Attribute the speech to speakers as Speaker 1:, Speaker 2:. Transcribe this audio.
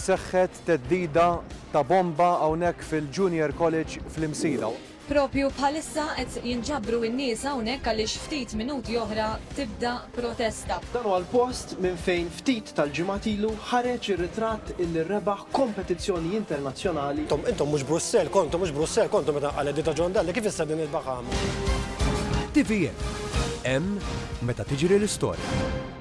Speaker 1: seħħet teddida ta' bomba hawnhekk fil-Junior College fl-Imsila.
Speaker 2: Propju bħalissa qed jinġabru n-nies hawnhekk għaliex ftit minuti oħra tibda protesta.
Speaker 3: Dan huwa l-post minn fejn ftit tal-ġimgħat ilu ħareġ ir-ritratt illi rebaħ kompetizzjoni internazzjonali.
Speaker 4: Intom mhux Brussell, kontu meta qal Edita John Dalli, kif issa din il-baħam?
Speaker 5: TVN hemm meta tiġri l-istorja.